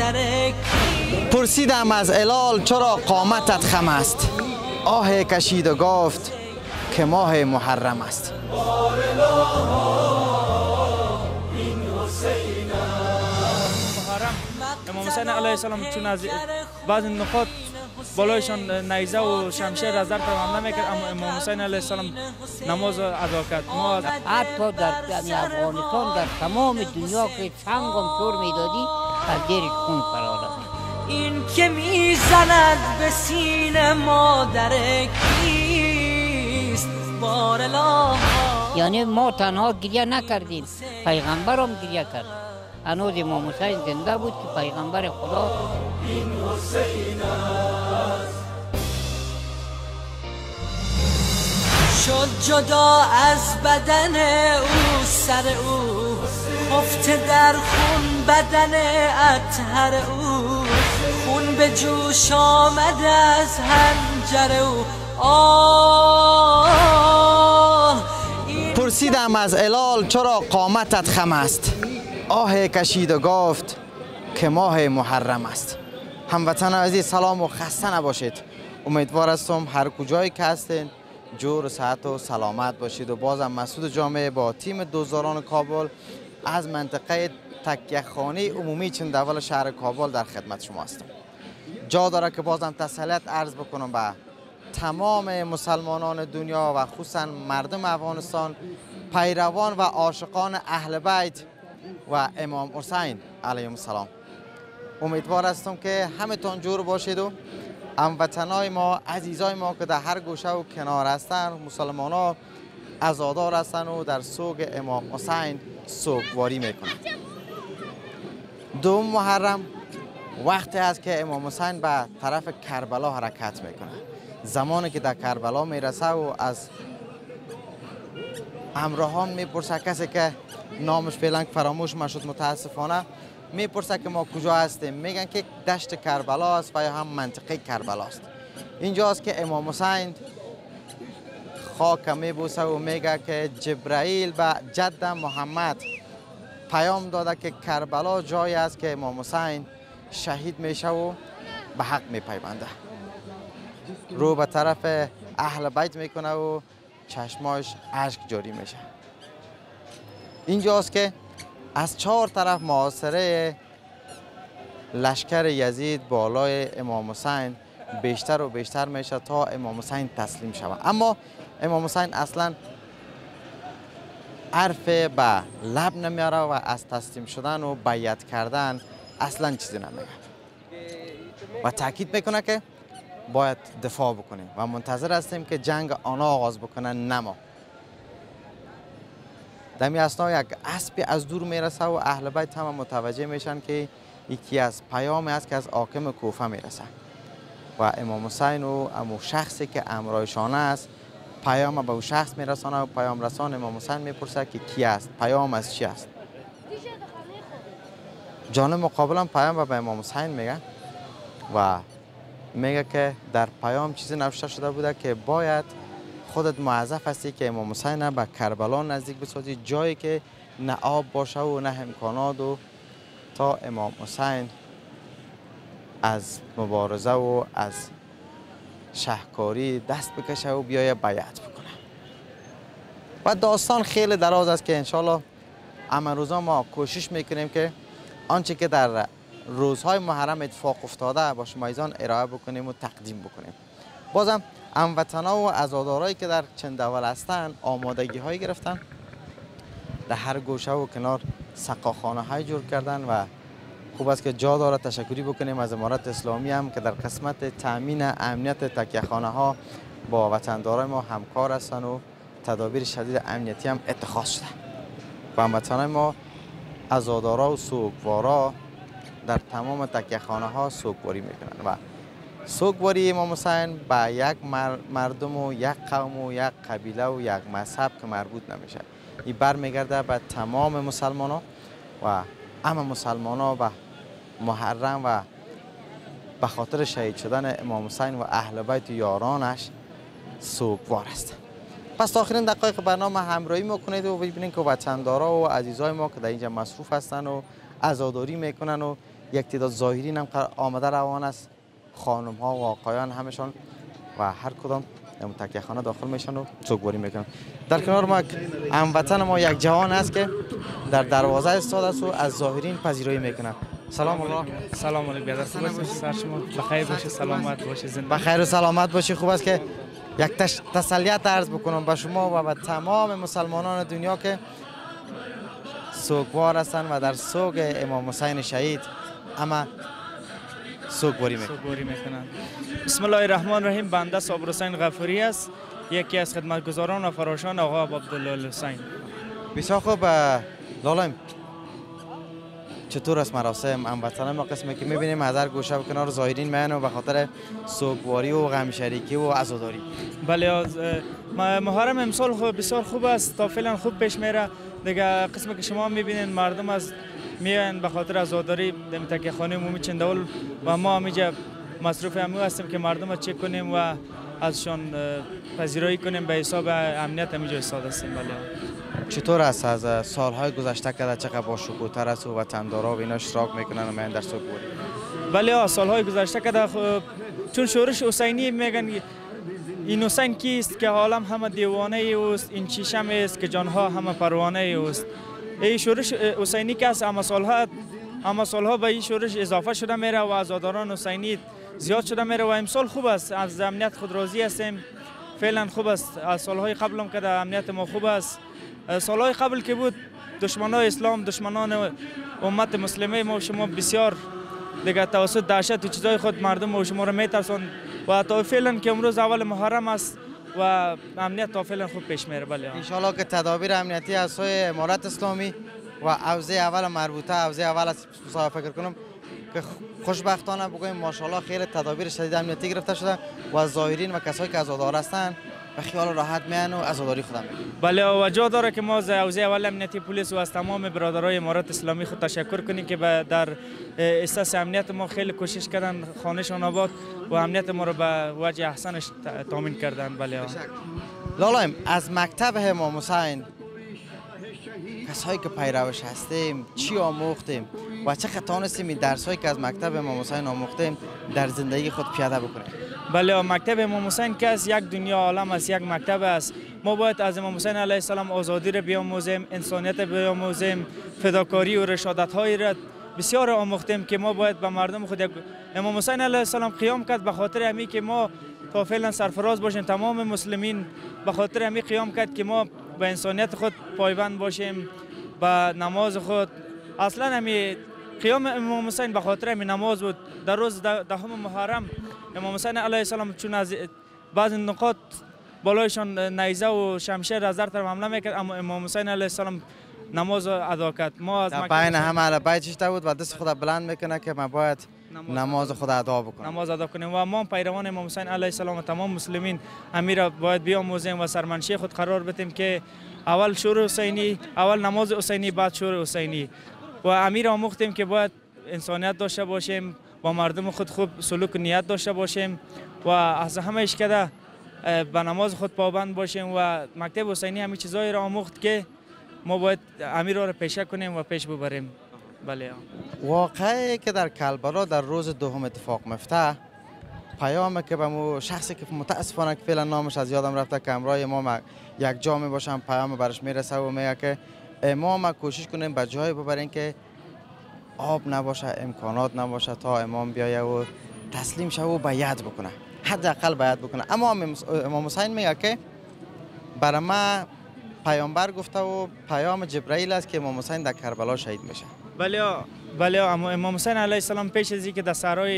پرسیدم از هلال چرا قامتت خم است، آه کشید و گفت که ماه محرم است. امام حسین علیه السلام چون از بعض نقاط بالایشان نیزه و شمشیر از در حمله میکرد، اما امام حسین علیه السلام نماز ادا کرد. ما حتی در افغانستان در تمام دنیا که چنگم شور میدادی از زیرش خون فرار رفت. این که میزند به سینه مادر کیست بار الله. یعنی ما تنها گریه نکردیم، پیغمبرم گریه کرد. هنوز امام حسین زنده بود که پیغمبر خدا این حسین است. شد جدا از بدن او سر او، خفته در خون بدن اطهر او، خون به جوش آمد از حنجر او. پرسیدم از هلال چرا قامتت خم است، آه کشید و گفت که ماه محرم است. هموطن عزیز سلام و خسته نباشید. امیدوار هستم هر کجایی که هستین جور و صحت و سلامت باشید. و بازم مسعود جامعه با تیم دوزاران کابل از منطقه تکیه خانه عمومی چندول شهر کابل در خدمت شما هستم. جا داره که بازم تسلیت عرض بکنم به تمام مسلمانان دنیا و خصوصا مردم افغانستان، پیروان و عاشقان اهل بیت و امام حسین علیه السلام. امیدوار هستم که همتون جور باشید و هموطنای ما، عزیزای ما که در هر گوشه و کنار هستن، مسلمان ها عزادار هستن و در سوگ امام حسین سوگواری میکنند. دوم محرم وقتی است که امام حسین به طرف کربلا حرکت میکنه. زمانی که در کربلا میرسه و از همراهان میپرسه، کسی که نامش فعلا فراموش شد متاسفانه، میپرسه که ما کجا هستیم، میگن که دشت کربلا است و یا هم منطقه کربلا است. اینجاست که امام حسین خاک میبوسه و میگه که جبرائیل به جد محمد پیام داده که کربلا جایی است که امام حسین شهید میشه و به حق میپیونده. رو به طرف اهل بیت میکنه و چشماش اشک جاری میشه. اینجاست که از 4 طرف محاصره لشکر یزید بالای امام حسین بیشتر و بیشتر میشه تا امام حسین تسلیم شود. اما امام حسین اصلا حرف به لب نمیاره و از تسلیم شدن و بیعت کردن اصلا چیزی نمیگه و تاکید میکنه که باید دفاع بکنیم و منتظر هستیم که جنگ آنها آغاز بکنن، نه ما. دمی اثنا یک اسبی از دور میرسه و اهل بیت هم متوجه میشن که یکی از پیامی است که از حاکم کوفه میرسه و امام حسین و امو شخصی که امرایشانه است پیام به او شخص میرسانه و پیام رسان امام حسین میپرسه که کی است، پیام از چی است. جانب مقابل هم پیام به امام حسین میگه و میگه که در پیام چیزی نوشته شده بوده که باید خودت موظف هستی که امام حسین به کربلا نزدیک بسازی، جایی که نه آب باشه و نه امکانات، و تا امام حسین از مبارزه و از شهکاری دست بکشه و بیای بیعت بکنه. و داستان خیلی دراز است که انشالله امروزا ما کوشش میکنیم که آنچه که در روزهای محرم اتفاق افتاده با شما ایزان ارائه بکنیم و تقدیم بکنیم. بازم هموطنا و عزادارایی که در چندول هستن آمادگی هایی گرفتن، در هر گوشه و کنار سقاخانه های جور کردن و خوب است که جا داره تشکری بکنیم از امارت اسلامی هم که در قسمت تامین امنیت تکیه خانه ها با وطندارای ما همکار هستن و تدابیر شدید امنیتی هم اتخاذ شده و هموطنای ما عزادارا و سوگوارا در تمام تکیه خانه ها سوگواری میکنن و سوگواری امام حسین به یک مردم و یک قوم و یک قبیله و یک مذهب که مربوط نمیشه. این برمیگرده به تمام مسلمان ها و همه مسلمان ها و محرم و به خاطر شهید شدن امام حسین و اهل بیت و یارانش سوگوار است. پس تا آخرین دقایق برنامه همراهی میکنید و ببینید که وطندارا و عزیزای ما که در اینجا مصروف هستن و عزاداری میکنن و یک تعداد ظاهرین هم آمده روان است، خانم ها و آقایان همشان و هر کدام تکیه خانه داخل میشن و سوگواری میکنن. در کنار ما هموطن ما یک جوان است که در دروازه ایستاده است و از ظاهرین پذیرایی میکنه. سلام علیکم. سلام علیکم بیادر، خوب است؟ سر شما بخیر باشه، سلامت باشه، زنده بخیر و سلامت باشی. خوب است که یک تسلیت عرض بکنم به شما و به تمام مسلمانان دنیا که سوگوار هستند و در سوگ امام حسین شهید اما سوگواری میکنن. بسم الله الرحمن الرحیم. بنده صابر حسین غفوری است، یکی از خدمتگزاران و فراشان آقا عبدالله حسین. بسیار خوب. لالایم چطور است مراسم هموطنان ما؟ قسمی که میبینیم از هر گوشه و کنار ظاهرین میان و به خاطر سوگواری و غم شریکی و عزاداری. بله، محرم امسال بسیار خوب است، تا فعلا خوب پیش میره دیگه. قسمی که شما میبینین مردم از میان به خاطر عزاداری در تکیه خانه عمومی چندول و ما همینجا مصروف همون هستیم که مردم رو چک کنیم و ازشان پذیرایی کنیم به حساب امنیت همینجا ایستاده هستیم. بله. چطور است از سالهای گذشته که چقدر با شکوتر است و وطندارا و اینا اشتراک میکنن و میان در سوگواری؟ بله، سالهای گذشته که چون شورش حسینی میگن این حسین کیست که عالم همه دیوانه اوست، این چیشم است که جانها همه پروانه اوست. این شورش حسینی که است اما سالها به این شورش اضافه شده میره و عزاداران حسینی زیاد شده میره و امسال خوب است، از امنیت خود راضی هستیم. فعلا خوب است. از سالهای قبل هم که در امنیت ما خوب است. سالهای قبل که بود دشمنان اسلام، دشمنان امت مسلمه ما و شما بسیار دیگه توسط دهشت و چیزای خود مردم و شما رو میترسون و تا فعلا که امروز اول محرم است و امنیت تا فعلا خوب پیش میره. بله، ان شاء الله که تدابیر امنیتی از سوی امارت اسلامی و حوزه اول مربوطه حوزه اول از فکر کنم که خوشبختانه بگویم ماشاءالله خیلی تدابیر شدید امنیتی گرفته شده و ظاهرین و کسایی که عزادار هستند به خیال راحت میان و عزاداری خود میکنن. بله، و جا داره که ما از حوزه اول امنیتی پلیس و از تمام برادرای امارت اسلامی خود تشکر کنیم که در اساس امنیت ما خیلی کوشش کردن خانهشان آباد و امنیت ما رو به وجه احسنش تامین کردن. بله. لالایم از مکتب امام حسین کسایی که پیروش هستیم چی آموختیم و چه توانستیم این درسایی که از مکتب امام حسین آموختیم در زندگی خود پیاده بکنیم؟ بله، مکتب امام حسین که از یک دنیا عالم است، یک مکتب است. ما باید از امام حسین علیه السلام آزادی را بیاموزیم، انسانیت بیاموزیم، فداکاری و رشادت هایی را بسیار آموختیم که ما باید به مردم خود امام حسین علیه السلام قیام کرد به خاطر همین که ما تا فعلا سرفراز باشیم. تمام مسلمین به خاطر همین قیام کرد که ما به انسانیت خود پایبند باشیم، به نماز خود. اصلا همین قیام امام حسین به خاطر همین نماز بود. در روز دهم محرم امام حسین علیه السلام چون از بعضی نقاط بالایشان نیزه و شمشیر از در طرف حمله میکرد اما امام حسین علیه السلام نماز ادا کرد. ما از بین همه علی بیت شده بود و دست خود بلند میکنه که ما باید نماز خود ادا بکنیم، نماز ادا کنیم و ما پیروان امام حسین علیه السلام و تمام مسلمین امیر باید بیاموزیم و سرمنشی خود قرار بدیم که اول شور حسینی، اول نماز حسینی، بعد شور حسینی. و امیر آموختیم که باید انسانیت داشته باشیم، با مردم خود خوب سلوک و نیت داشته باشیم و از همهش کده به نماز خود پابند باشیم و مکتب حسینی همین چیزایی را آموخت که ما باید امیر را پیشه کنیم و پیش ببریم. بله. واقعی که در کربلا در روز دوم اتفاق میفته، پیامی که به مو شخصی که متاسفانه که فعلا نامش از یادم رفته که همراه امام یک جا می باشم، پیام برش میرسه و میگه که امام کوشش کنیم به جایی ببرین که آب نباشه، امکانات نباشه تا امام بیایه و تسلیم شه و بیعت بکنه، حداقل بیعت بکنه. اما امام حسین میگه که برای ما پیامبر گفته و پیام جبرئیل است که امام حسین در کربلا شهید میشه. بله، امام حسین علیه السلام پیش از اینکه در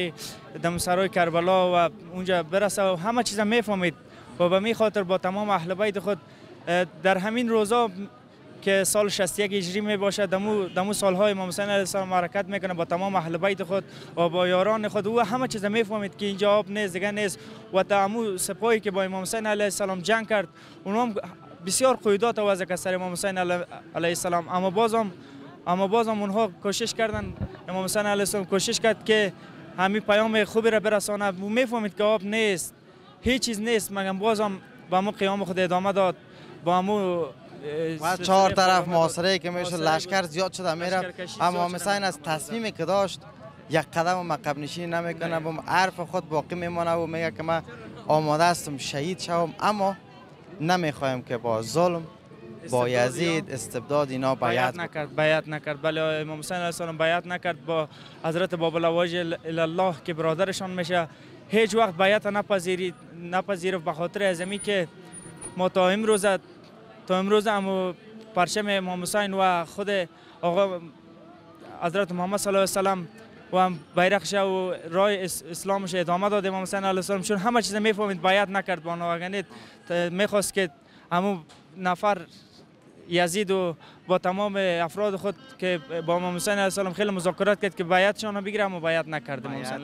سرای کربلا و اونجا برسه و همه چیز میفهمید و به می خاطر با تمام اهل بیت خود در همین روزا که سال 61 هجری می باشه دمو سالهای امام حسین علیه السلام حرکت میکنه با تمام اهل بیت خود و با یاران خود و همه چیز میفهمید که اینجا آب نیست، دیگه نیست. و تمام سپاهی که با امام حسین علیه السلام جنگ کرد اونها هم بسیار قیودات وضع کرد سر امام حسین علیه السلام، اما بازم اونها کوشش کردن، امام حسین علیه السلام کوشش کرد که همین پیام خوبی را برسانه و میفهمید که آب نیست، هیچ چیز نیست، مگر بازم با همون قیام خود ادامه داد. با همون و چهار طرف محاصره که میشه لشکر زیاد شده میره. امام حسین از تصمیمی که داشت یک قدم عقب نشینی نمیکنه، به حرف خود باقی میمانه و میگه که من آماده هستم شهید شوم، اما نمیخوایم که با ظلم، با یزید، استبداد اینا بیعت نکرد. بله امام حسین علیه السلام بیعت نکرد با حضرت باب الواجه الله که برادرشان میشه. هیچ وقت بیعت نپذیرفت به خاطر ازمی که ما تا امروز هم پرچم امام حسین و خود آقا حضرت محمد صلی الله علیه وسلم و هم بیرقش و راه اسلامش ادامه داد امام حسین علیه السلام، چون همه چیز میفهمید بیعت نکرد با نواگنید. میخواست که همون نفر یزید و با تمام افراد خود که با امام حسین علیه السلام خیلی مذاکرات کرد که بیعتشان بگیره، اما بیعت نکرد.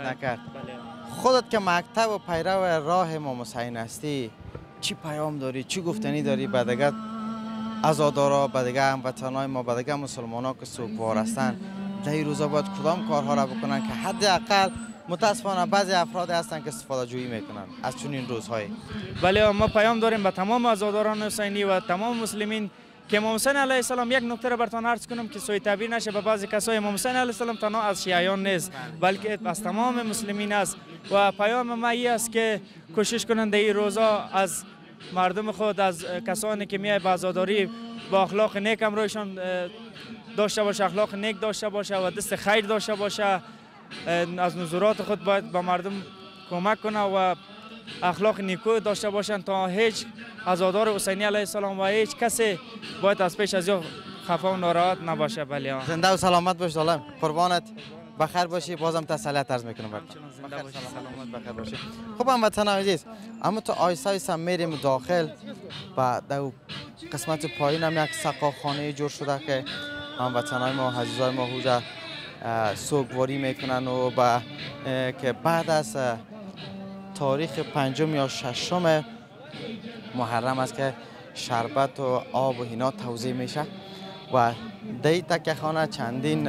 خودت که مکتب و پیرو راه امام حسین هستی، چی پیام داری، چی گفتنی داری به دیگه عزادارا، به دیگه هموطنای ما، به دیگه مسلمانا که سوگوار هستن؟ در این روزا باید کدام کارها را بکنن که حداقل متاسفانه بعضی افراد هستن که استفاده جویی میکنن از چون این روزهای؟ بله ما پیام داریم به تمام عزاداران حسینی و تمام مسلمین که امام حسین علیه السلام، یک نکته را براتون عرض کنم که سوء تعبیر نشه به بعضی کسای، امام حسین علیه السلام تنها از شیعیان نیست بلکه از تمام مسلمین است و پیام ما این است که کوشش کنند در این روزا از مردم خود، از کسانی که میای به عزاداری با اخلاق نیک همراهشان داشته باشه، اخلاق نیک داشته باشه و دست خیر داشته باشه، از نظرات خود باید به مردم کمک کنه و اخلاق نیکو داشته باشن تا هیچ عزادار حسینی علیه السلام و هیچ کسی باید از پیش از یا خفا و ناراحت نباشه. بله زنده و سلامت باش دالم، قربانت، بخیر باشی. بازم تسلیت عرض میکنم برات. زنده باشی، سلامت بخیر باشی. خب هموطنان عزیز، اما تو آیسا میریم داخل و در قسمت پایین هم یک سقاخانه جور شده که هموطنای ما، عزیزای ما اونجا سوگواری میکنن و که بعد از تاریخ 5 یا 6 محرم است که شربت و آب و اینا توزیع میشه و در تکه خانه چندین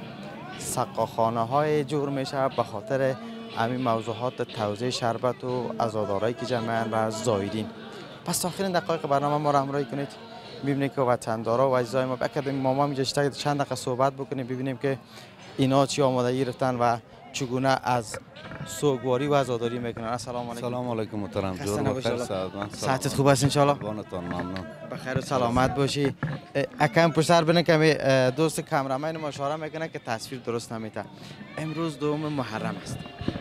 سقاخانه های جور میشه به خاطر همین موضوعات توزیع شربت و عزادارایی که جمعن و زایرین. پس آخرین دقایق برنامه ما را همراهی کنید، ببینید که وطندارا و عزیزای ما بکردیم ما اینجا چند دقیقه صحبت بکنیم، ببینیم که اینا چی آمادگی گرفتن و چگونه از سوگواری و عزاداری میکنن. السلام علیکم. سلام علیکم محترم. جور بخیر، صحتت خوب است ان شاء الله؟ قربانتون، ممنون. بخیر و سلامت باشی. اکم پشت سر بنه که دوست کامرمن ما اشاره میکنه که تصویر درست نمیده. امروز 2 محرم است.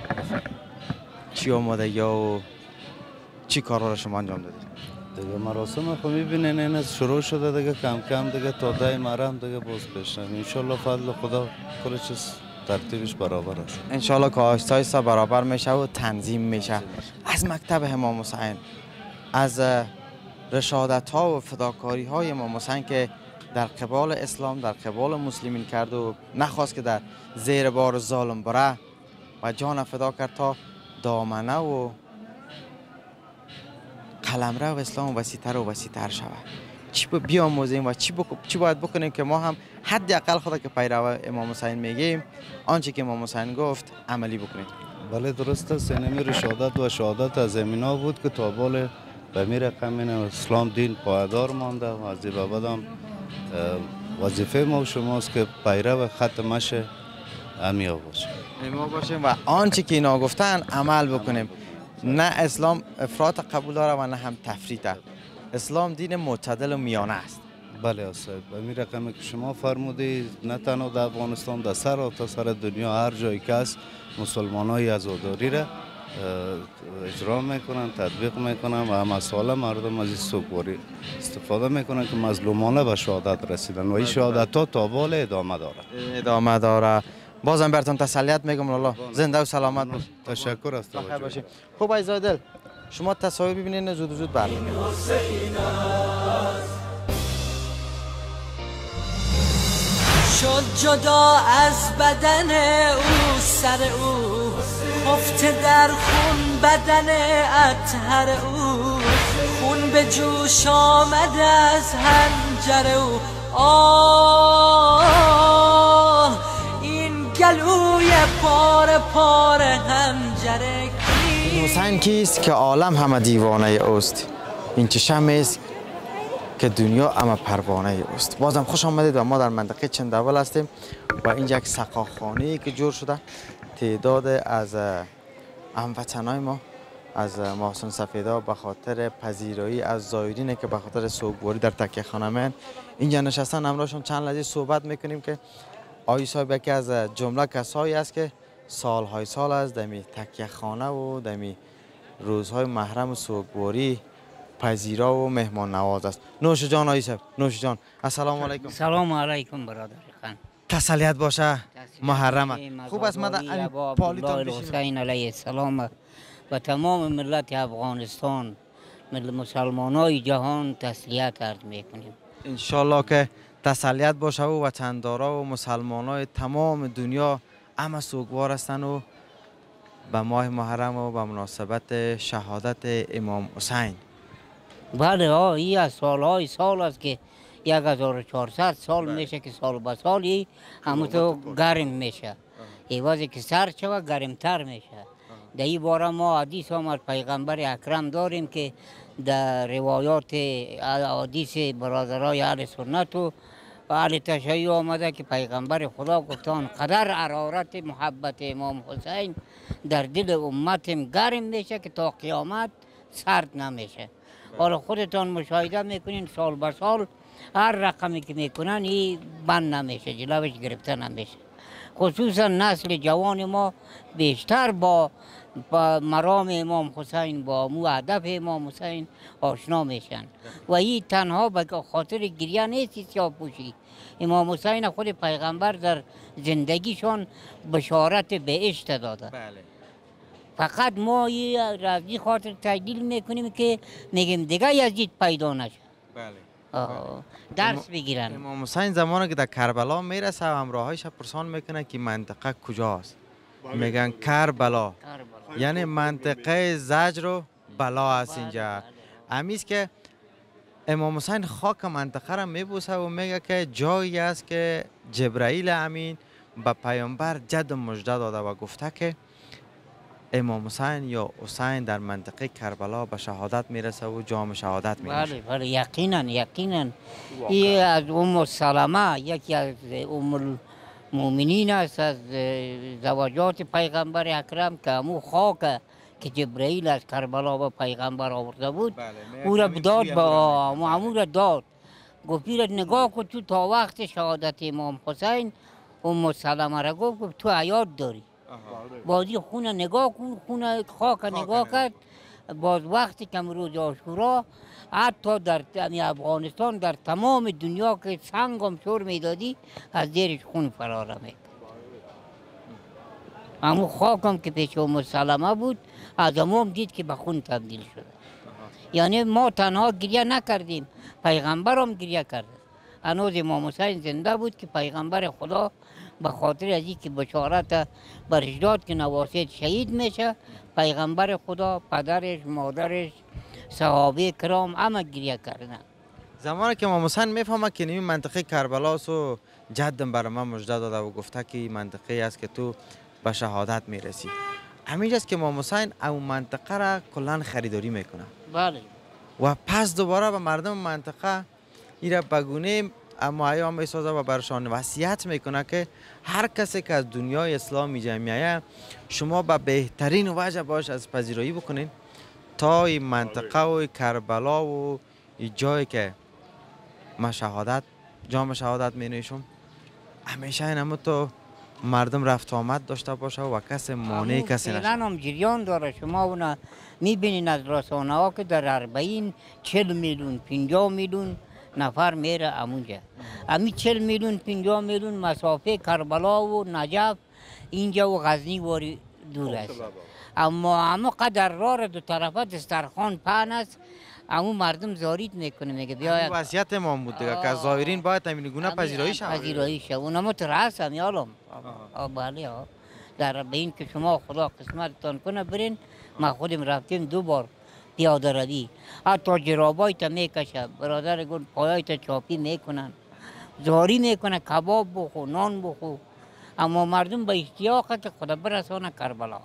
چی آمادگی و چی کارا را شما انجام دادید؟ دیگه مراسم خو میبینین این شروع شده دیگه، کم کم دیگه تا 10 محرم دیگه باز پیش. ان شاء الله فضل خدا کل چیز ترتیبش برابر است. ان شاء الله که آهسته آهسته برابر میشه و تنظیم میشه. از مکتب امام حسین، از رشادت ها و فداکاری های امام حسین که در قبال اسلام، در قبال مسلمین کرد و نخواست که در زیر بار ظالم بره و جان فدا کرد تا دامنه و قلمرو و اسلام وسیع‌تر و وسیع‌تر شود. چی بیاموزیم و چی باید بکنیم که ما هم حداقل خدا که پیرو امام حسین میگیم آنچه که امام حسین گفت عملی بکنیم. بله درست است. اینمی رشادت و شهادت از امینا بود که تا بال به می رقم اسلام دین پایدار مانده و از این بعد هم وظیفه ما و شماست که پیرو خط مشه امیا باشیم. ما باشیم و آنچه که اینا گفتن عمل بکنیم. نه اسلام افراط قبول داره و نه هم تفریطه. اسلام دین معتدل و میانه است. بله استاد، به می رقمی که شما فرمودید نه تنها در افغانستان، در سر تا سر دنیا هر جایی که هست مسلمانای عزاداری را اجرا میکنن، تطبیق میکنن و هم از سال مردم از این سوگواری استفاده میکنن که مظلومانه به شهادت رسیدن و این شهادت ها تا بال ادامه داره. بازم براتون تسلیت میگم الله زنده و سلامت باش. تشکر است. بخیر باشید. خوب عزیزای دل، شما تصاویر ببینید زود برمیگردیم. شد جدا از بدن او سر او، خفته در خون بدن اطهر او، خون به جوش آمد از حنجر او. آه این گلوی پاره پاره حنجر حسین کیست که عالم همه دیوانه اوست؟ این چشم است که دنیا اما پروانه اوست. بازم خوش آمدید و ما در منطقه چنداول هستیم و اینجا یک سقاخانه‌ای که جور شده. تعداد از هموطنای ما از محسن سفیدا به خاطر پذیرایی از زایرینه که به خاطر سوگواری در تکیه خانه من اینجا نشستن، همراهشون چند لحظه صحبت میکنیم که آقای صاحب یکی از جمله کسایی است که سالهای سال است دمی تکیه خانه و دمی روزهای محرم و سوگواری پذیرا و مهمان نواز است. نوش جان آقای صاحب، نوش جان. السلام علیکم. سلام علیکم برادر خان. تسلیت باشه. محرم خوب است. من پالیتون حسین علیه السلام و تمام ملت افغانستان مسلمانای جهان تسلیت عرض میکنیم. انشالله که تسلیت باشه و وطندارا و مسلمانای تمام دنیا همه سوگوار هستند و به ماه محرم و به مناسبت شهادت امام حسین. بله این از سالهای سال است که 1400 سال میشه که سال به سالی همونطور گرم میشه. ایوازی که سرد شود گرمتر میشه. در این باره ما حدیث آمد پیغمبر اکرم داریم که در روایات حدیث برادرای اهل سنت و اهل تشیع آمده که پیغمبر خدا گفتان قدر حرارت محبت امام حسین در دل امتم گرم میشه که تا قیامت سرد نمیشه. حالا خودتان مشاهده میکنین سال به سال هر رقمی که میکنن این بند نمیشه، جلوش گرفته نمیشه. خصوصا نسل جوان ما بیشتر با مرام امام حسین با مو هدف امام حسین آشنا میشن و این تنها به خاطر گریه نیست سیاه پوشی. امام حسین خود پیغمبر در زندگیشان بشارت بهشت داده. فقط ما این رازی خاطر تجلیل میکنیم که میگیم دیگه یزید پیدا نشه. درس بگیرن. امام حسین زمانی که در کربلا میرسه و همراهایش پرسان میکنه که منطقه کجاست، میگن کربلا، یعنی منطقه زجر و بلا است اینجا. امیست که امام حسین خاک منطقه را میبوسه و میگه که جایی است که جبرائیل امین به پیامبر جد مژده داده و گفته که امام حسین یا حسین در منطقه کربلا به شهادت میرسه و جام شهادت میرسه. بله یقینا این از ام سلمه یکی از ام المؤمنین است از زوجات پیغمبر اکرم که همون خاک که جبرائیل از کربلا به پیغمبر آورده بود او را داد به همون را داد. گفت نگاه کن تو تا وقت شهادت امام حسین. ام سلمه را گفت تو حیات داری. بازی خونه نگاه کن، خونه خاک نگاه کرد. باز وقتی که روز عاشورا حتی در افغانستان در تمام دنیا که سنگم شور میدادی از زیرش خون فرار میکرد. همون خاکم که پیش ام سلمه بود از همون دید که به خون تبدیل شده. یعنی ما تنها گریه نکردیم، پیغمبر هم گریه کرد. هنوز امام حسین زنده بود که پیغمبر خدا به خاطر از اینکه بشارت برش داد که نواسید شهید میشه، پیغمبر خدا، پدرش، مادرش، صحابه کرام همه گریه کردن. زمانی که امام حسین میفهمه که این منطقه کربلاست و جدم برای من مژده داده و گفته که این منطقه است که تو به شهادت میرسی، همینجاست که امام حسین اون منطقه را کلا خریداری میکنه. بله. و پس دوباره به مردم منطقه ایرا بگونه اما ایام میسازه و برشان وصیت میکنه که هر کسی که از دنیای اسلام میایه شما به بهترین وجه باش از پذیرایی بکنین تا این منطقه و کربلا و این جایی که ما شهادت جام شهادت مینوشم همیشه این تو مردم رفت آمد داشته باشه و کسی مانع کسی نشه. فعلا هم جریان داره. شما اونا میبینین از رسانه ها که در 40 میلیون 50 میلیون نفر میره امونجا. امی 40 میلیون 50 میلیون مسافه کربلا و نجف اینجا و غزنی واری دور است. اما قدر راه دو طرفه دسترخوان پهن است. اما مردم زارید میکنه میگه بیاید. وصیت امام بود دیگه که زائرین باید همین گونه پذیرایی شه. پذیرایی شه. اونم ترس هم یالم. بله ها. در بین که شما خدا قسمتتان کنه برین. ما خودم رفتیم 2 بار پیاده روی. حتی جرابای تا میکشه. برادر گفت پایای تا چاپی میکنن. زاری میکنه کباب بخو نان بخو. اما مردم به اشتیاق که خدا برسانه کربلا.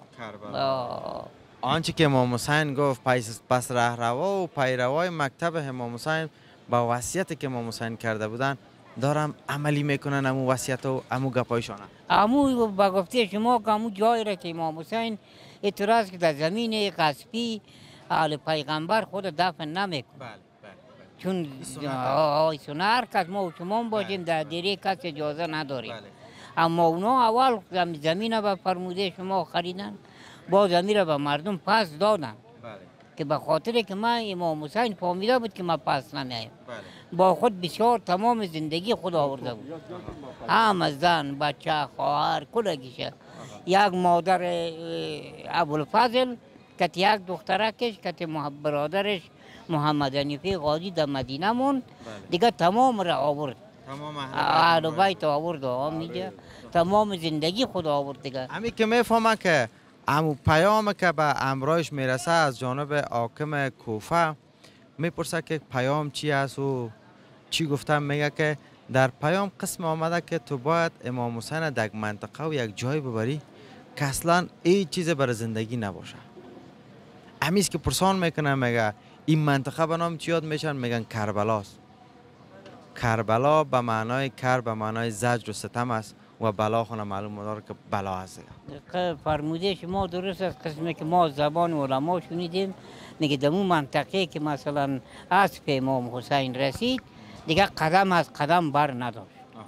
آنچه که امام حسین گفت پس رهروا و پیروای مکتب امام حسین با وصیتی که امام حسین کرده بودن دارم عملی میکنن امو وصیت و امو گپایشانه؟ امو با گفته شما که امو جای را که امام حسین اعتراض که در زمین غصبی آل پیغمبر خود دفن نمیکن. بله. چون هر کس ما و شما باشیم در دیره کس اجازه نداریم. اما اونا اول زمین را فرموده شما خریدن، با زمین را به مردم پس دادن که به خاطر که من امام حسین فهمیده بود که من پس نمیایم. با خود بسیار تمام زندگی خود آورده بود، همه زن بچه خواهر کلگیشه. یک مادر ابوالفضل که یک دخترکش که برادرش محمد حنیفی قاضی در مدینه مون، دیگه تمام را آورد، تمام اهل بیت آورد میگه تمام زندگی خود آورد دیگه. همین که میفهمه که امو پیام که به امرایش میرسه از جانب حاکم کوفه، میپرسه که پیام چی است و چی گفتم. میگه که در پیام قسم آمده که تو باید امام حسین در منطقه و یک جای ببری که اصلا هیچ چیز برای زندگی نباشه. همیست که پرسان میکنه، میگه این منطقه به نام چی یاد میشن؟ میگن کربلاست. کربلا به معنای به معنای زجر و ستم است و بلا خونه معلوم داره که بلا هست. فرموده شما درست است. قسمی که ما زبان علما شنیدیم میگه در اون منطقه که مثلا اسب امام حسین رسید دیگه قدم از قدم بر نداشت.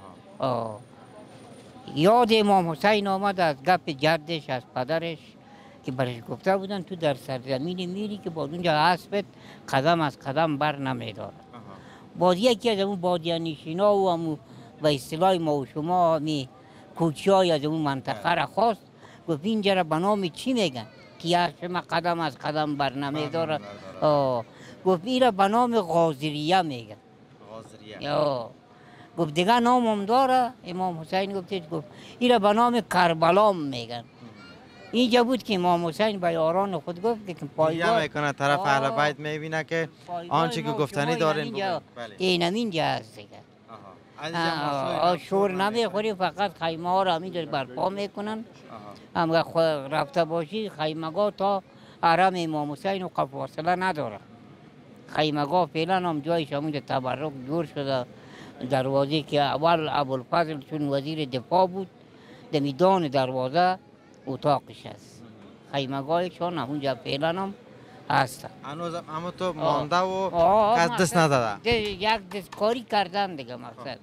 یاد امام حسین آمد از گپ جدش از پدرش که برش گفته بودن تو در سرزمین میری که باز اونجا اسبت قدم از قدم بر نمیداره. باز یکی از اون بادیانشینا و همون به اصطلاح ما و شما همی کوچی های از اون منطقه را خواست، گفت اینجا را به نام چی میگن که یک شما قدم از قدم بر نمیداره؟ گفت این را به نام غازریه میگن. گفت دیگه نام هم داره. امام حسین گفت این را به نام کربلا میگن. اینجا بود که امام حسین به یاران خود گفت که پایگاه میکنه طرف اهل بیت میبینه که آنچه که گفتنی دارین اینم اینجا هست دیگه. شور نمیخوری، فقط خیمه ها را همینجا برپا میکنن. هم رفته باشی خیمگاه تا حرم امام حسین و فاصله نداره. خیمگاه فعلا هم جایش همونجا تبرک جور شده. دروازه که اول ابوالفضل چون وزیر دفاع بود در میدان دروازه اتاقش هست. خیمگاهشان همونجا فعلا هم هست. هنوز اما تو مانده و کس دست نداده؟ یک دست کاری کردن دیگه مقصد.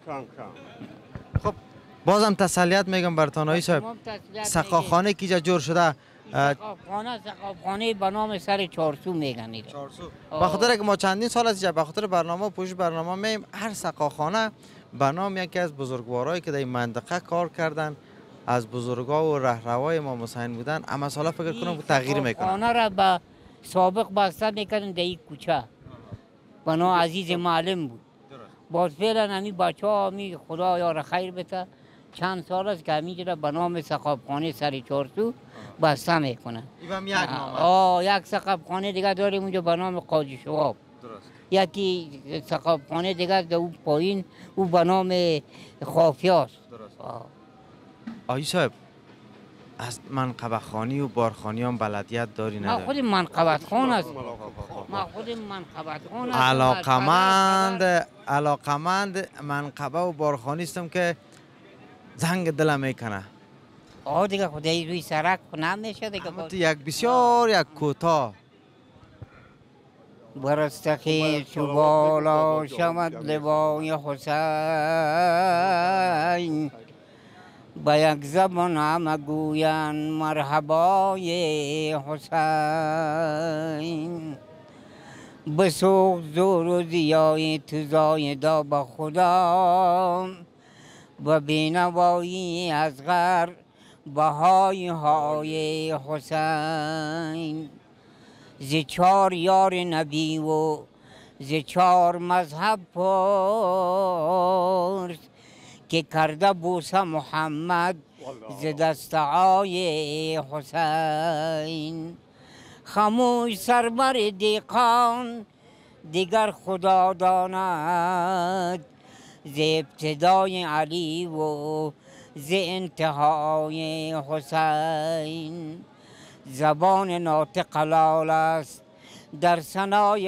خب بازم تسلیت میگم برتانایی صاحب. سقاخانه که اینجا جور شده، سقاخانه به نام سر چارسو میگن. به خاطر که ما چندین سال از به خاطر برنامه پوش برنامه میم هر سقاخانه به نام یکی از بزرگوارایی که در این منطقه کار کردن، از بزرگا و رهروای امام حسین بودن، اما سالا فکر کنم تغییر میکنن. خانه را به سابق بسته میکردن در این کوچه به نام عزیز معلم بود. باز فعلا همی بچه ها همی خدا یار خیر بده چند سال است که همینجا به نام سقاخانه سر چارسو بسته میکنن. یک سقاخانه دیگه داریم اونجا به نام قاضی شواب. یکی سقاخانه دیگه در اون پایین او به نام خافیاست. آقای صاحب از منقبه خانی و بارخانی هم بلدیت داری نداری؟ ما خود منقبت خان است. ما خود منقبت خان است. علاقمند منقبه و بارخانی استم که زنگ دلم میکنه. دیگه خدایی روی سرک نمیشه دیگه. یک بسیار یک کوتاه برستخی چو بالا شمد لوای حسین، با یک زبان همه گویند مرحبای حسین. بسوخت زور و ضیای تو زایده به خدا، و بینوایی از غر بهای های حسین. ز چار یار نبی و ز چار مذهب پرس، که کرده بوسه محمد ز دستهای حسین. خموش سربر دیقان دیگر خدا داند، ز ابتدای علی و ز انتهای حسین. زبان ناطق حلال است در ثنای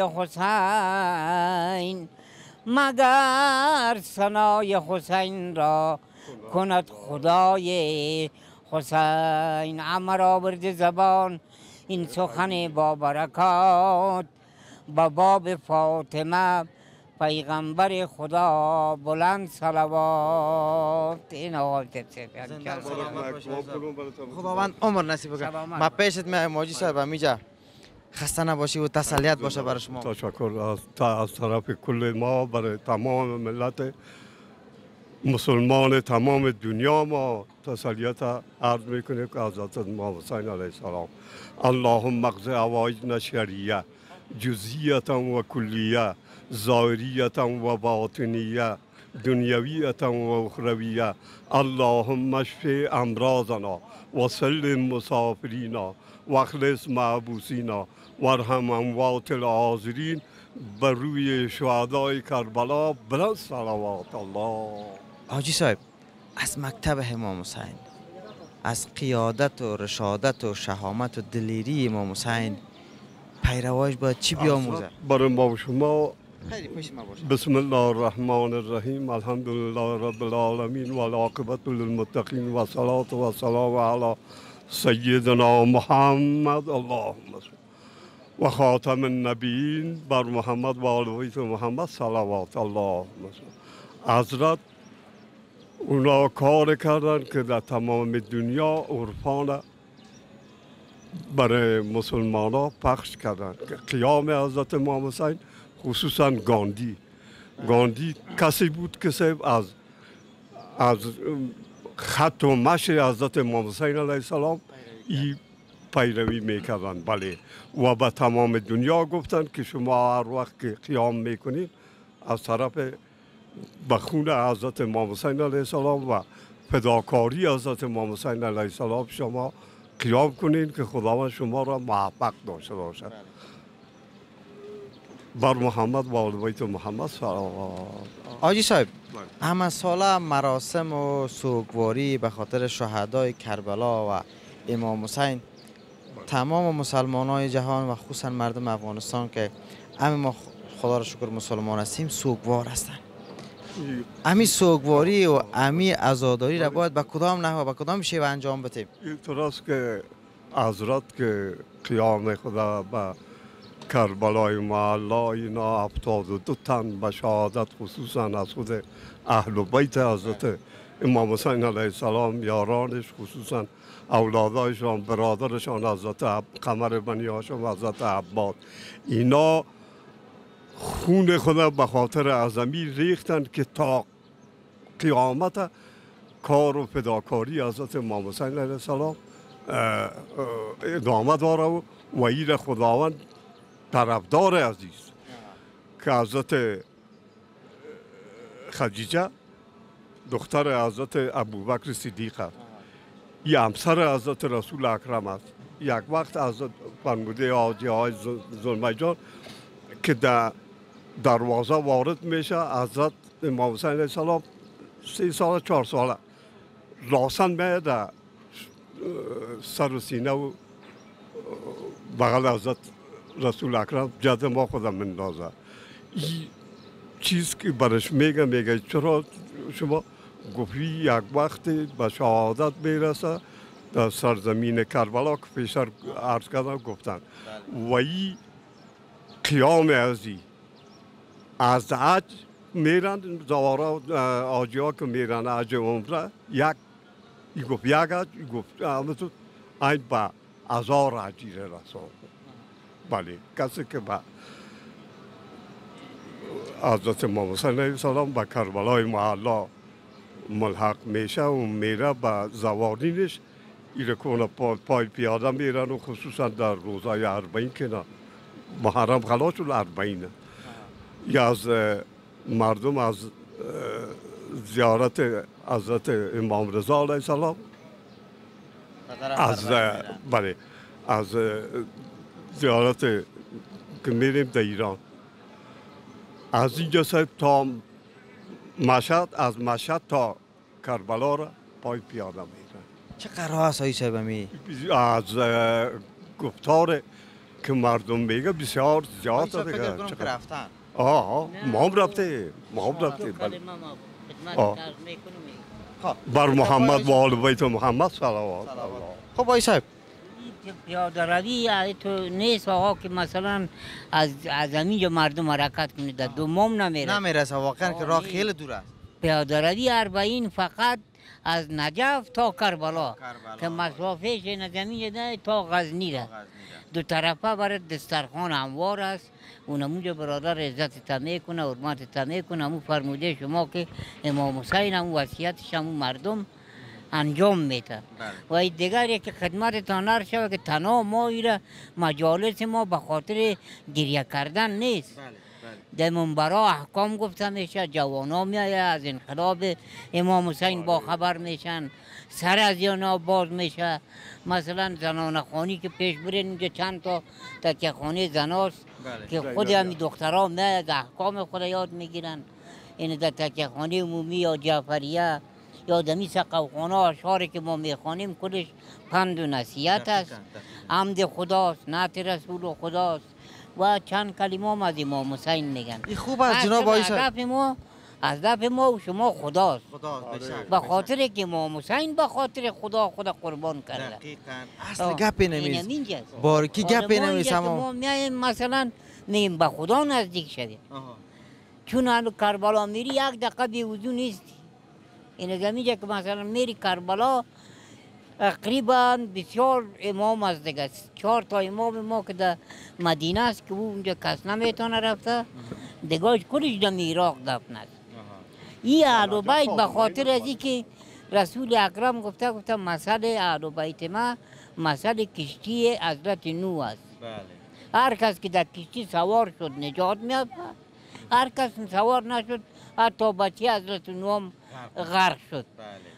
حسین مگر ثنای حسین را کند خدای حسین. عمر آورد زبان این سخن با برکات با باب فاطمه پیغمبر خدا بلند صلوات. این آقای خداوند عمر نصیب کنه. ما پیشت میایم ماجی صاحب میجا خسته نباشی و تسلیت باشه برای شما. تشکر از طرف کل ما برای تمام ملت مسلمان تمام دنیا ما تسلیت عرض میکنیم که حضرت امام حسین علیه السلام اللهم اقض حوائجنا شرعیه جزئیه و کلیه ظاهریه و باطنیه دنیویه و اخرویه اللهم اشف امراضنا و سلم مسافرینا و اخلص محبوسینا وارحم اموات الحاضرین بر روی شهدای کربلا بلند صلوات الله. حاجی صاحب از مکتب امام حسین، از قیادت و رشادت و شهامت و دلیری امام حسین پیرواش باید چی بیاموزه؟ برای ما شما خیلی خوش ما باشه. بسم الله الرحمن الرحیم الحمدلله رب العالمین و العاقبة للمتقین و صلاة و سلام علی سیدنا محمد اللهم صل و خاتم النبیین بر محمد و آل بیت محمد صلوات اللهم صل. حضرت اونا کار کردن که در تمام دنیا عرفان برای مسلمان ها پخش کردن که قیام حضرت امام حسین خصوصا گاندی کسی بود که صاحب از خط و مشی حضرت امام حسین علیه السلام ای پیروی میکردن. بله و به تمام دنیا گفتن که شما هر وقت که قیام میکنید از طرف به خون حضرت امام حسین علیه السلام و فداکاری حضرت امام حسین علیه السلام شما قیام کنین که خداوند شما را محبت داشته باشد. بر محمد و آل بیت محمد صلوات. حاجی صاحب همه ساله مراسم و سوگواری به خاطر شهدای کربلا و امام حسین تمام مسلمان های جهان و خصوصا مردم افغانستان که همه ما خدا را شکر مسلمان هستیم سوگوار هستند. امی سوگواری و امی عزاداری را باید به کدام نحو و به کدام شیوه انجام بدیم؟ اینطور که حضرت که قیام خدا به کربلای معلا اینا 72 تن به شهادت خصوصا از خود اهل بیت حضرت امام حسین علیه السلام یارانش خصوصا اولادایشان برادرشان حضرت قمر بنی هاشم حضرت عباد اینا خون خدا به خاطر اعظمی ریختن که تا قیامت کار و فداکاری حضرت امام حسین علیه السلام ادامه داره و این خداوند طرفدار عزیز که حضرت خدیجه دختر حضرت ابوبکر صدیق است، این همسر حضرت رسول اکرم است. یک وقت حضرت فرموده حاجی های زلمیجان که در دروازه وارد میشه حضرت امام حسین علیه السلام 3 ساله 4 ساله راسن میه در سر و سینه و بغل حضرت رسول اکرم جد ما خودم مندازه. این چیز که برش میگه چرا شما گفتی یک وقت به شهادت میرسه در سرزمین کربلا که پیشتر عرض کردم گفتن و این قیام ازی از حج میرن زوارا آجی ها که میرن حج عمره ای گفت یک حج ای گفت همتون این با 1000 حجی رسان. بله کسی که با حضرت امام حسین علیه السلام به کربلای معلا ملحق میشه و میره به زوارینش ایره کنه پای پیاده میرن و خصوصا در روزای 40 که نه محرم خلاص شد 40 یا از مردم از زیارت حضرت امام رضا علیه السلام از زیارت که میریم در ایران از اینجا تا مشهد از مشهد تا کربلا را پای پیاده میرن. چه قرار است های صاحب می؟ از گفتار که مردم میگه بسیار زیاد فکر دیگه. کنم که رفتن. ما هم رفته بله. خب بر محمد و آل بیت محمد صلوات. خب آقای صاحب پیاده روی تو نیست آقا که مثلا از اینجا مردم حرکت کنه در دومم نمیره. نمیرسه واقعا که راه خیلی دور است. پیاده روی 40 فقط از نجف تا کربلا که مسافهش نزمین ده تا غزنی ده. دو طرفه برای دسترخوان هموار است. اونمونجا برادر عزت تمه کنه، حرمت تمه کنه. همون فرموده شما که امام حسین همون وصیتش همون مردم انجام میده. و این دیگر یک خدمتتان عرض شود که تنها ما ایره مجالس ما به خاطر گریه کردن نیست. در منبرا احکام گفته میشه، جوانا میایه از انقلاب امام حسین با خبر میشن، سر از یانا باز میشه. مثلا زنان خانی که پیش برین اینجا چند تا تکیه خانه زناست که خود همی دخترها میایه از احکام خود یاد میگیرن. این در تکیه خانه عمومی یا جعفریه یا دمی سقوخانه اشعاری که ما میخوانیم کلش پند و نصیحت است. حمد خداست، نعت رسول خداست و چند کلمه هم از امام حسین میگن. این خوب است جناب آقای صاحب. هدف ما و شما خداست. خداست به خاطر که امام حسین به خاطر خدا قربان کرده. اصل گپی نمیست. بارکی گپی نمیست. ما میایم مثلا میگیم به خدا نزدیک شدیم. چون هنو کربلا میری یک دقیقه بی وضو نیستی. این زمینجا که مثلا میری کربلا تقریبا بسیار امام از دیگه 4 تا امام ما که در مدینه است که اونجا کس نمیتونه رفته دیگه کلش در عراق دفن است. این اهل بیت به خاطر از که رسول اکرم گفته مسئله اهل بیت ما مسئله کشتی حضرت نوح است. هر کس که در کشتی سوار شد نجات میافته، هر کس سوار نشد حتی بچه حضرت نوح غرق شد.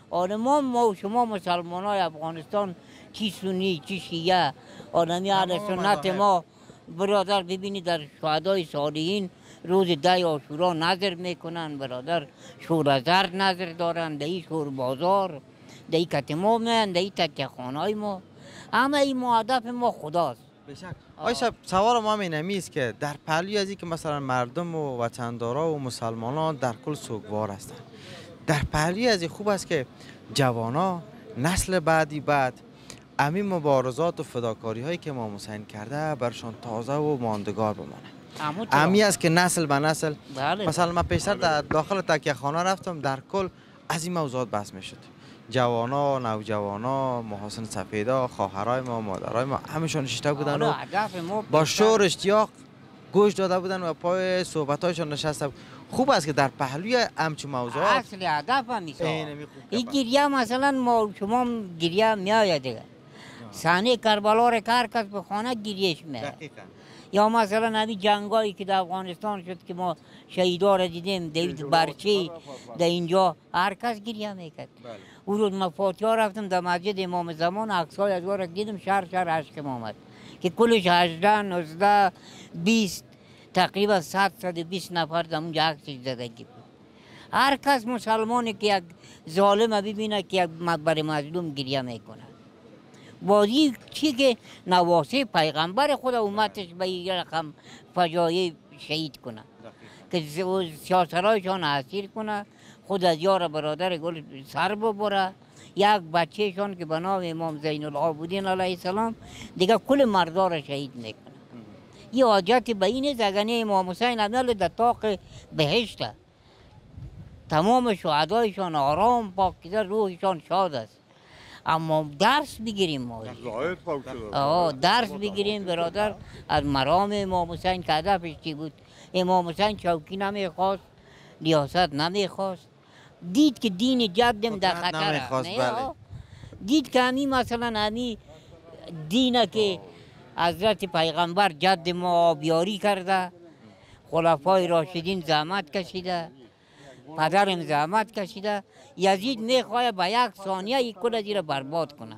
ما و شما مسلمان های افغانستان چی سنی چی شیعه آدمی اهل سنت ما برادر ببینید در شهدای صالحین روز 10 عاشورا نظر میکنن برادر، شور زرد نظر دارن، دهی شور بازار، دهی کتما میان، دهی تکیه خانه های ما. همه این هدف ما خداست. آقای صاحب سوال ما اینمیست که در پهلوی از این که مثلا مردم و وطندارا و مسلمانان در کل سوگوار هستند، در پهلوی از این خوب است که جوانا نسل بعد امی مبارزات و فداکاری هایی که امام حسین کرده برشان تازه و ماندگار بمانه. امی است که نسل به نسل مثلا من پیشتر در داخل تکیه خانه رفتم، در کل از این موضوعات بحث می شد. جوانا، نوجوانا، محاسن سفیدا، خواهرای ما، مادرای ما همشون نشسته بودن و با شور اشتیاق گوش داده بودن و پای صحبتایشان نشسته بود. خوب است که در پهلوی همچون موضوعات اصل هدف هم این گریه مثلا ما شما گریه میآید دیگه. صحنه کربلا را که هر کس به خانه گریهش میاد. یا مثلا همین جنگایی که در افغانستان شد که ما شهیدا را دیدیم، دیوید برچی در اینجا هر کس گریه میکرد. اون روز ما فاتحه رفتم در مسجد امام زمان، عکسای از را دیدم شهر عشقم آمد که کلش 18 19 20 تقریبا 120 نفر در اونجا عکسش زدگی بود. هر کس مسلمانی که یک ظالم ببینه که یک برای مظلوم گریه میکنه. بازی چی که نواسه پیغمبر خود امتش به این رقم فجایع شهید کنه که سیاسرایشان اسیر کنه، خود از یار برادر گل سر ببره. یک بچهشان که به نام امام زین العابدین علیه السلام دیگه کل مردا را شهید میکنه. یه حاجت به این است اگر امام حسین عمل در طاق بهشت، تمام شهدایشان آرام پاکیزه، روحشان شاد است. اما درس بگیریم ما درس بگیریم برادر از مرام امام حسین که هدفش چی بود. امام حسین چوکی نمیخواست، ریاست نمیخواست، دید که دین جدم در خطر است. دید که همین مثلا همین دینه که حضرت پیغمبر جد ما آبیاری کرده، خلفای راشدین زحمت کشیده، پدرم زحمت کشیده، یزید میخواه به یک ثانیه یک کل زیر برباد کنه.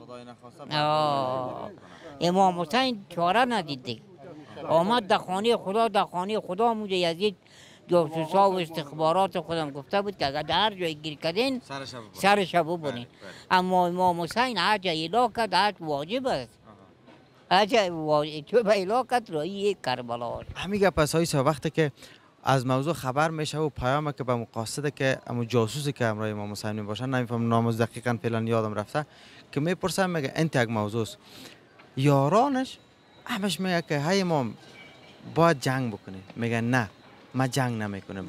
امام حسین چاره ندید دیگه، آمد در خانه خدا موجه یزید جاسوسا و استخبارات خودم گفته بود که اگر در هر جای گیر کردین سر شبو برین. اما امام حسین حج ایلا کرد، حج واجب است. اچھا چو بیلا کت رو یہ کربلا همین گپ است آیسا وقتی که از موضوع خبر میشه و پیام که به مقاصده که امو جاسوسی که همراه امام حسین باشن نمیفهم نامش دقیقا فعلا یادم رفته که میپرسن میگه انت یک موضوع است یارانش همش میگه که های امام باید جنگ بکنیم میگه نه ما جنگ نمیکنم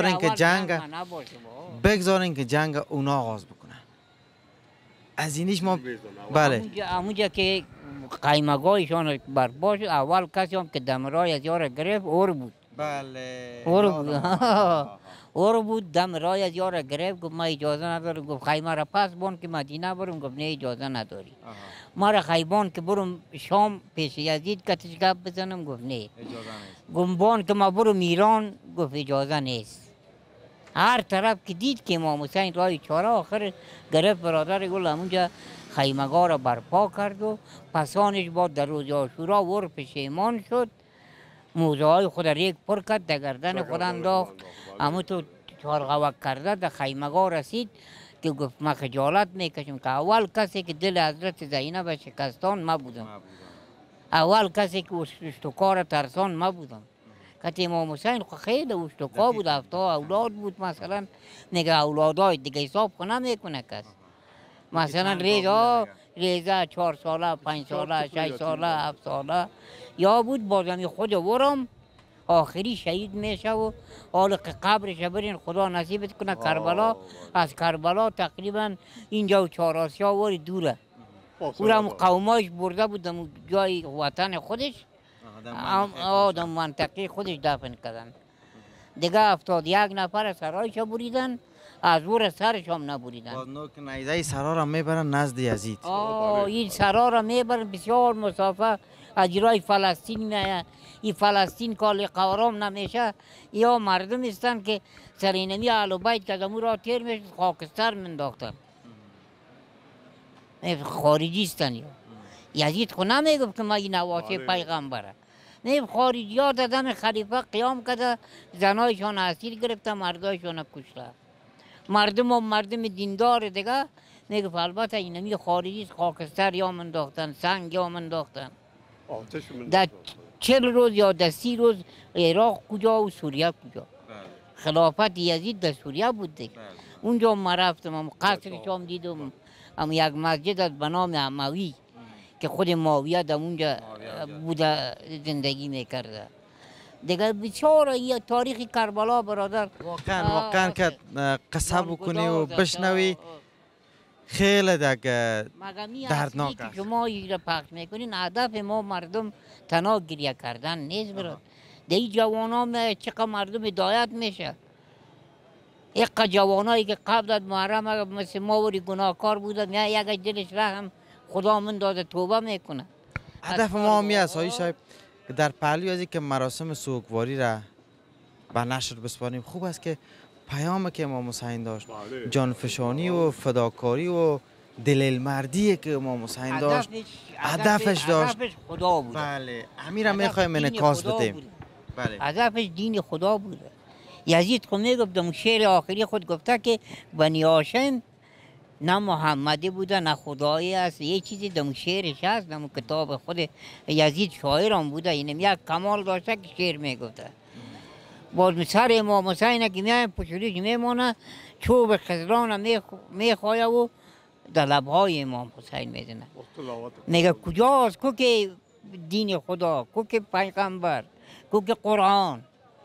بگذارین که جنگ اونا آغاز بکنه از اینیش ما بله همونجا که قایمگاهشان برپا شد اول کسی هم که دمرای از یار گرفت اور بود بله اور بود دمرای از یار گرفت گفت ما اجازه ندارم گفت خیمه را پس بان که مدینه برم گفت نه اجازه نداری ما را خیبان که برم شام پیش یزید کتش گپ بزنم گفت نه گفت بان که ما برم ایران گفت اجازه نیست هر طرف که دید که امام حسین رای چاره آخر گرفت برادر گل همونجا خیمگاه را برپا کرد و پسانش با در روز عاشورا ور پشیمان شد موزه های خود ریگ پر کرد در گردن خود انداخت اما تو چارغوک کرده در خیمگاه رسید که گفت ما خجالت میکشم که اول کسی که دل حضرت زینب شکستان ما بودم اول کسی که اشتکار ترسان ما بودم که امام حسین خیلی اشتکا بود 70 اولاد بود مثلا نگه اولادای دیگه حساب کنه میکنه کس مثلا ریزا 4 ساله 5 ساله 6 ساله 7 ساله یا بود بازمی خود ورم آخری شهید میشه و حال که قبرش برین خدا نصیبت کنه کربلا از کربلا تقریبا اینجا و 4 آسیا وری دوره اونم قوماش برده بود جای وطن خودش آدم منطقه خودش دفن کردن دیگه 71 نفر سرایش بریدن از ور سرش هم نبریدن باز نو که نیزه سرا را میبرن نزد یزید این سرا را میبرن بسیار مسافه اجرای فلسطین میاید این فلسطین کال قوارام نمیشه یا مردم استن که سرینمی اهل بیت که از امو را تیر میشه خاکستر منداختن خارجی استن یزید خو نمیگفت که ما این نواسی پیغمبره نه خارجی ها دادن خلیفه قیام کرده زنایشان اسیر گرفته مردایشان کشته مردم دیندار دیگه میگفت البته اینمی خارجی خاکستر یا منداختن سنگ یا منداختن در 40 روز یا در 30 روز عراق کجا و سوریه کجا خلافت یزید در سوریه بود دیگه اونجا ما رفتم قصرش هم دیدم هم یک مسجد از به نام اموی که خود معاویه در اونجا بوده زندگی میکرده دیگه بسیار یه تاریخ کربلا برادر واقعا که قصه بکنی و بشنوی خیلی دردناک است شما این پخش میکنین هدف ما مردم تنها گریه کردن نیست براد در این جوان ها چقدر مردم هدایت میشه یک جوانایی که قبل از محرم مثل ما وری گناهکار بودن یا یک دلش رحم خدا من داده توبه میکنه هدف ما همی است آقای صاحب که در پهلوی از که مراسم سوگواری را به نشر بسپاریم خوب است که پیامی که امام حسین داشت جانفشانی و فداکاری و دلیل مردی که امام حسین داشت هدفش داشت خدا بود بله امیر هم میخوایم انعکاس بدیم بله هدفش دین خدا بود یزید خود میگفت در شعر آخری خود گفته که بنی هاشم نه محمدی بوده نه خدایی است یه چیزی در شعرش هست در کتاب خود یزید شاعرم بوده اینم یک کمال داشته که شعر میگفته باز سر امام حسین که میایم پشوریش میمونه چوب خزران میخواه و در لبهای امام حسین میزنه میگه کجاست کو که دین خدا کو که پیغمبر کو که قرآن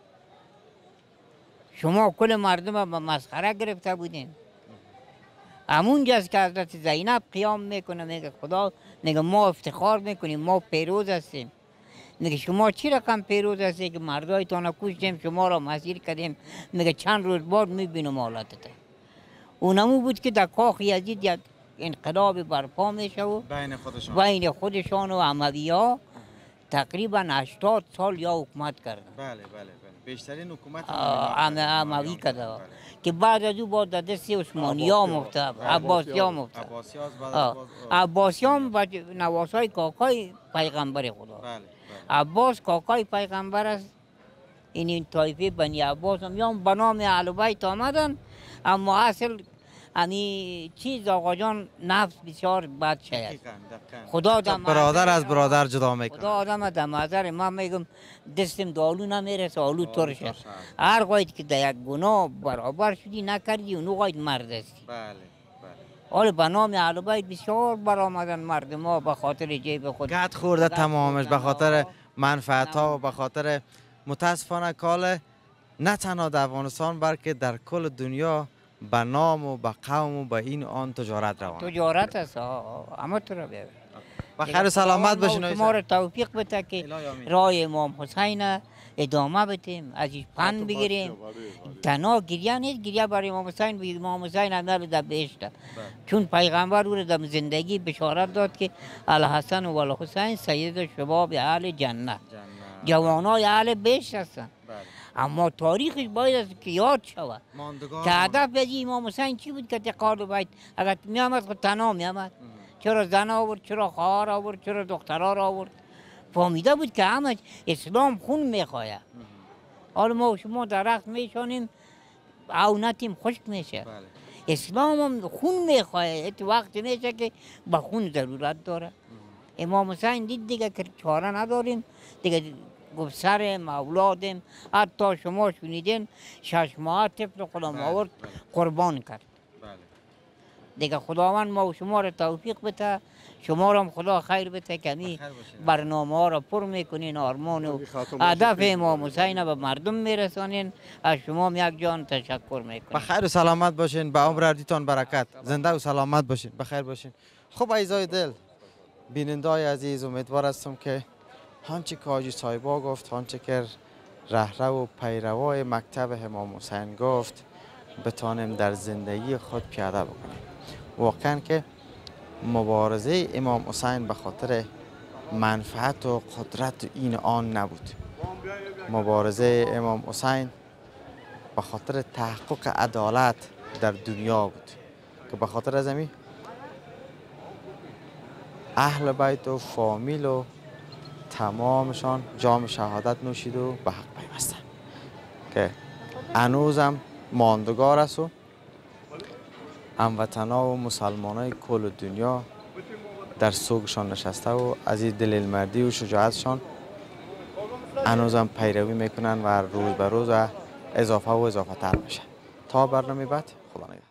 شما کل مردم به مسخره گرفته بودین همونجاست که حضرت زینب قیام میکنه میگه خدا میگه ما افتخار میکنیم ما پیروز هستیم میگه شما چی رقم پیروز هستی که مردایتان کشتیم شما را مسیر کردیم میگه چند روز بعد میبینم حالتت اونمو بود که در کاخ یزید یک انقلاب برپا میشه و بین خودشان و اموی ها تقریبا 80 سال یا حکومت کردن بله بیشترین حکومت اموی کرده که بعد از او با دست عثمانی ها مفتد عباسی ها مفتد عباسی ها نواسای کاکای پیغمبر خدا عباس کاکای پیغمبر است این طایفه بنی عباس هم یا به نام اهل بیت آمدن اما اصل امی چیز آقا جان نفس بسیار بد شاید خدا دم برادر از برادر جدا میکنه. خدا آدم دم نظر من میگم دستم دالو نمیرسه آلو ترشه. هر قاید که در یک گناه برابر شدی نکردی اونو قاید مرد هستی. بله. حالا به نام اهل بیت بسیار برآمدن مردم ها به خاطر جیب خود. گت خورده تمامش به خاطر منفعت ها و به خاطر متاسفانه کاله نه تنها در افغانستان بلکه در کل دنیا به نام و به قوم و به این آن تجارت روان. تجارت است اما تو را بیار. و خیر و سلامت باشین. شما را توفیق بده که راه امام حسین ادامه بدیم از این پند بگیریم. تنها گریه نیست، گریه برای امام حسین بگید امام حسین هم در بهشت. چون پیغمبر او را در زندگی بشارت داد که الحسن و الحسین سید شباب اهل جنت، جوانای اهل بهشت هستند. اما تاریخش باید است که یاد شود که هدف از امام حسین چی بود که تقال بیت اگر میامد خود تنها میامد. چرا زن آورد، چرا خواهر آورد، چرا دخترها را آورد؟ فهمیده بود که همه اسلام خون میخواهد. حالا ما شما در رقص میشانیم عونتیم خشک میشه. اسلام هم خون میخواهد. وقت میشه که به خون ضرورت داره. امام حسین دید دیگه که چاره نداریم دیگه، گفت سرم اولادم، حتی شما شنیدین 6 ماه طفل خودم آورد قربان کرد. دیگه خداوند ما و شما را توفیق بده، شما را هم خدا خیر بده که می برنامه ها را پر میکنین، آرمان و هدف امام حسین به مردم میرسانین. از شما یک جان تشکر میکنیم. بخیر و سلامت باشین، به عمر اردیتان برکت، زنده و سلامت باشین، بخیر باشین. خب عزیزای دل، بینندای عزیز، امیدوار هستم که آنچه که حاجی صاحبا گفت، آنچه که رهرو و پیروای مکتب امام حسین گفت بتانیم در زندگی خود پیاده بکنیم. واقعا که مبارزه امام حسین به خاطر منفعت و قدرت این آن نبود. مبارزه امام حسین به خاطر تحقق عدالت در دنیا بود که به خاطر از همین اهل بیت و فامیل و تمامشان جام شهادت نوشید و به حق پیوستن که هنوزم ماندگار است و هموطنا و مسلمانای کل دنیا در سوگشان نشسته و از این دلیلمردی و شجاعتشان هنوزم پیروی میکنن و روز به روز اضافه و اضافه تر میشه. تا برنامه بعد، خدا نگهدار.